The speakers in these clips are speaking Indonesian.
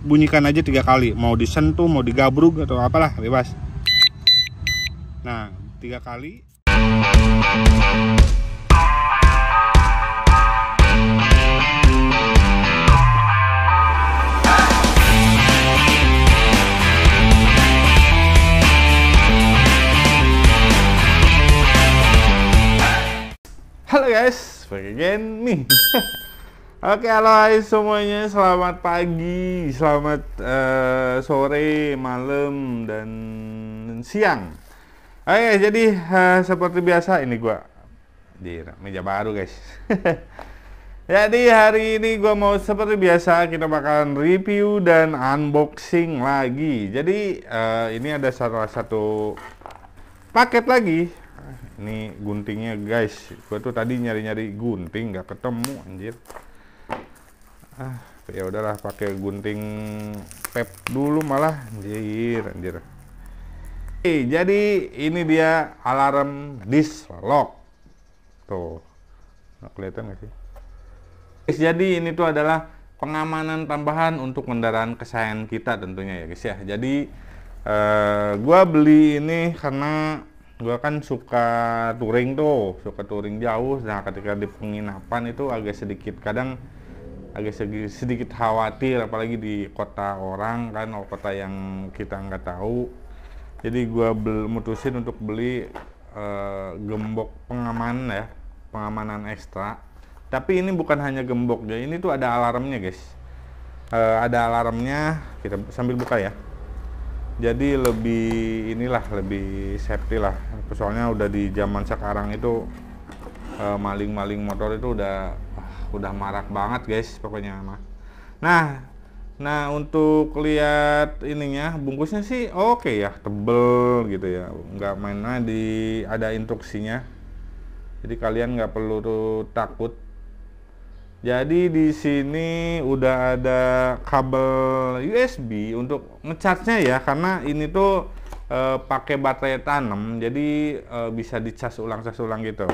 bunyikan aja 3 kali, mau disentuh, mau digabruk atau apalah, bebas. Nah, 3 kali. Halo guys, back again nih. Oke, halo hai semuanya, selamat pagi, selamat sore, malam, dan siang. Oke, jadi seperti biasa ini gua di meja baru guys. Jadi hari ini gua mau seperti biasa kita bakalan review dan unboxing lagi. Jadi ini ada salah satu paket lagi. Ini guntingnya guys, gua tuh tadi nyari-nyari gunting nggak ketemu anjir. Ya udahlah pakai gunting pep dulu malah anjir. Jadi ini dia alarm disk lock. Tuh, nggak kelihatan nggak sih? Jadi ini tuh adalah pengamanan tambahan untuk kendaraan kesayangan kita tentunya ya guys ya. Jadi gua beli ini karena gua kan suka touring jauh. Nah, ketika di penginapan itu agak sedikit khawatir, apalagi di kota orang kan, kota yang kita nggak tahu. Jadi gua mutusin untuk beli gembok pengamanan ekstra. Tapi ini bukan hanya gembok, ya ini tuh ada alarmnya guys. Ada alarmnya, kita sambil buka ya. Jadi lebih safety lah. Soalnya udah di zaman sekarang itu maling-maling motor itu udah marak banget guys pokoknya mah. Nah untuk lihat ininya, bungkusnya sih oke ya, tebel gitu ya, nggak main-main, ada instruksinya. Jadi kalian nggak perlu takut. Jadi di sini udah ada kabel USB untuk ngecasnya ya, karena ini tuh pakai baterai tanam, jadi bisa dicas ulang gitu.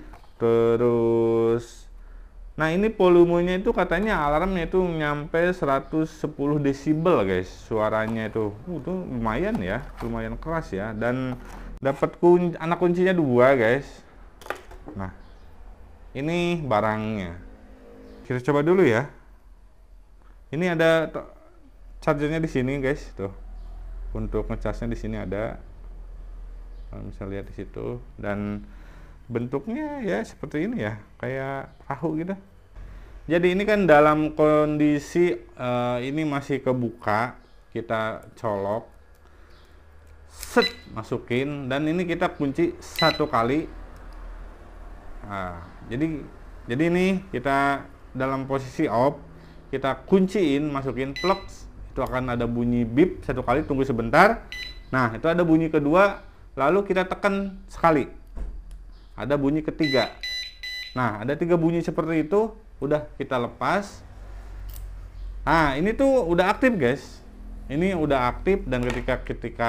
Terus, nah ini volumenya itu katanya alarmnya itu nyampe 110 desibel guys, suaranya itu lumayan ya, lumayan keras ya, dan dapat anak kuncinya 2 guys. Nah ini barangnya. Kita coba dulu ya. Ini ada chargernya di sini guys, tuh. Untuk ngecasnya di sini ada. Bisa lihat di situ, dan bentuknya ya seperti ini ya, kayak perahu gitu. Jadi ini kan dalam kondisi ini masih kebuka, kita colok, set, masukin, dan ini kita kunci 1 kali. Nah, jadi ini kita dalam posisi off, kita kunciin, masukin plug, itu akan ada bunyi bip 1 kali, tunggu sebentar. Nah itu ada bunyi kedua, lalu kita tekan sekali, ada bunyi ketiga. Nah ada 3 bunyi seperti itu, udah kita lepas. Nah ini tuh udah aktif guys, ini udah aktif. Dan ketika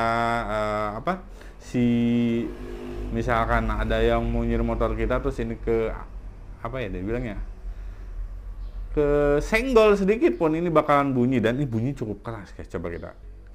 misalkan ada yang mau nyuri motor kita, terus ini ke apa ya dia bilangnya, ke senggol sedikit pun, ini bakalan bunyi, dan ini bunyi cukup keras guys. Coba kita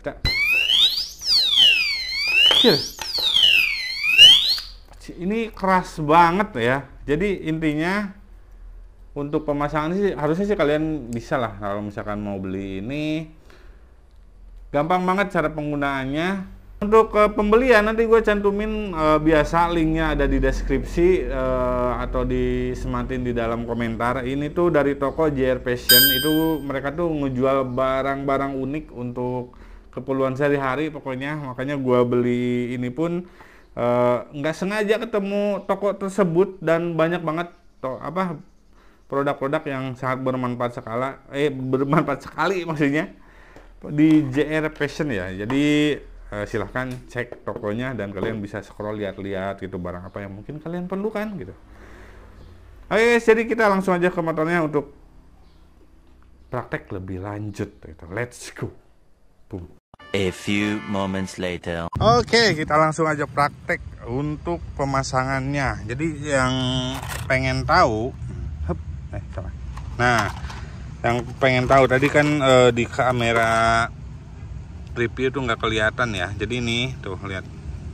ini keras banget ya. Jadi intinya untuk pemasangan sih harusnya sih kalian bisa lah, kalau misalkan mau beli ini gampang banget cara penggunaannya. Untuk pembelian nanti gue cantumin biasa linknya ada di deskripsi atau disematin di dalam komentar. Ini tuh dari toko JR Fashion, itu mereka tuh ngejual barang-barang unik untuk keperluan sehari-hari pokoknya. Makanya gue beli ini pun nggak sengaja ketemu toko tersebut, dan banyak banget produk-produk yang sangat bermanfaat sekali maksudnya di JR Fashion ya. Jadi silahkan cek tokonya, dan kalian bisa scroll lihat-lihat gitu barang apa yang mungkin kalian perlukan gitu. Oke guys, jadi kita langsung aja ke motornya untuk praktek lebih lanjut gitu. Let's go. Boom. A few moments later. Oke, kita langsung aja praktek untuk pemasangannya. Jadi yang pengen tahu, nah Yang pengen tahu tadi kan di kamera review tuh nggak kelihatan ya. Jadi ini tuh lihat.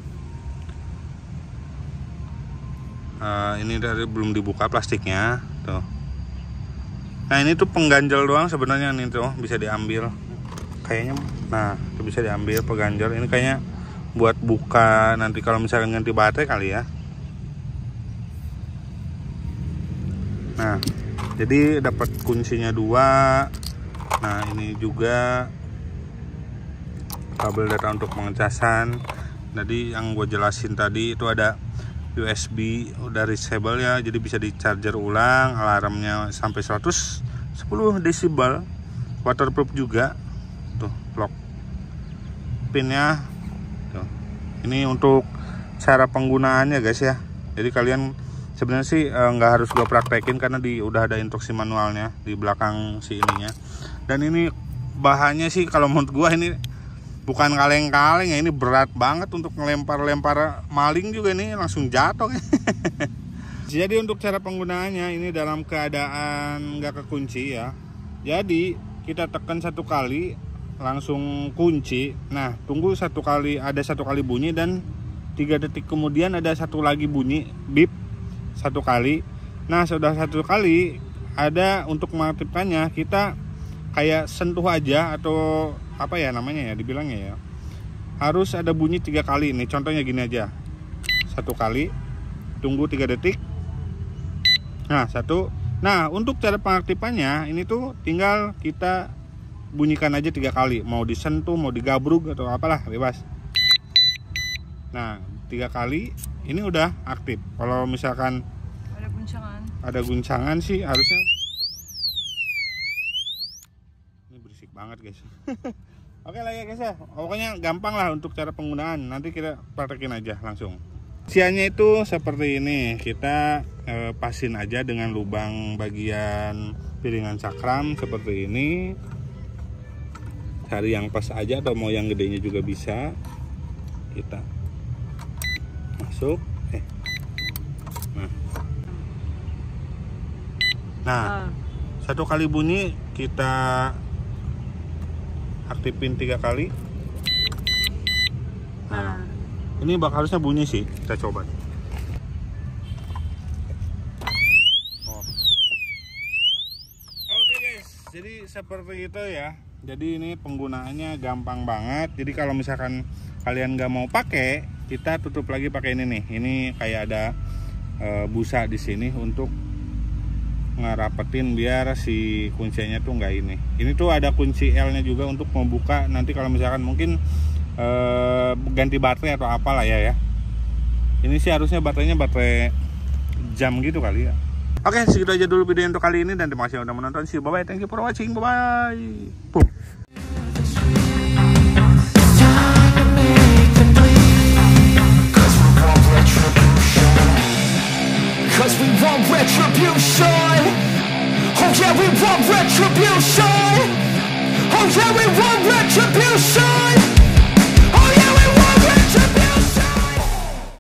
Ini dari belum dibuka plastiknya tuh. Nah ini tuh pengganjal doang sebenarnya nih tuh, bisa diambil kayaknya. Nah itu bisa diambil pengganjal. Ini kayaknya buat buka nanti kalau misalkan ganti baterai kali ya. Nah jadi dapat kuncinya 2. Nah ini juga kabel data untuk pengecasan. Jadi yang gue jelasin tadi itu ada USB udah reachable ya, jadi bisa di charger ulang. Alarmnya sampai 110 desibel, waterproof juga tuh, lock pinnya tuh. Ini untuk cara penggunaannya guys ya. Jadi kalian sebenarnya sih nggak harus gue praktekin karena udah ada instruksi manualnya di belakang si ininya. Dan ini bahannya sih kalau menurut gue ini bukan kaleng-kaleng ya, ini berat banget untuk ngelempar-lempar maling juga, ini langsung jatuh. Jadi untuk cara penggunaannya ini dalam keadaan nggak kekunci ya. Jadi kita tekan 1 kali langsung kunci. Nah tunggu 1 kali, ada 1 kali bunyi dan 3 detik kemudian ada 1 lagi bunyi bip 1 kali. Nah sudah 1 kali ada untuk mengaktifkannya kita kayak sentuh aja atau apa ya namanya ya dibilangnya ya, harus ada bunyi 3 kali. Nih contohnya gini aja, 1 kali tunggu 3 detik. Nah 1. Nah untuk cara pengaktifannya ini tuh tinggal kita bunyikan aja 3 kali, mau disentuh mau digabruk atau apalah bebas. Nah 3 kali ini udah aktif. Kalau misalkan ada guncangan sih harusnya. Banget guys. Oke lah ya guys ya, pokoknya gampang lah untuk cara penggunaan, nanti kita praktekin aja langsung. Isiannya itu seperti ini, kita pasin aja dengan lubang bagian piringan cakram seperti ini. Cari yang pas aja atau mau yang gedenya juga bisa. Kita masuk nah 1 kali bunyi kita aktifin 3 kali. Nah, ini harusnya bunyi sih. Kita coba. Oke guys, jadi seperti itu ya. Jadi ini penggunaannya gampang banget. Jadi kalau misalkan kalian nggak mau pakai, kita tutup lagi pakai ini nih. Ini kayak ada busa di sini untuk ngerapetin biar si kuncinya tuh nggak ini. Ini tuh ada kunci L nya juga untuk membuka nanti kalau misalkan mungkin ganti baterai atau apalah ya. Ini sih harusnya baterainya baterai jam gitu kali ya. Oke, segitu aja dulu video untuk kali ini dan terima kasih udah menonton. See you, bye bye, thank you for watching, bye bye. Boom. Cause we want retribution. Oh yeah, we want retribution. Oh yeah, we want retribution.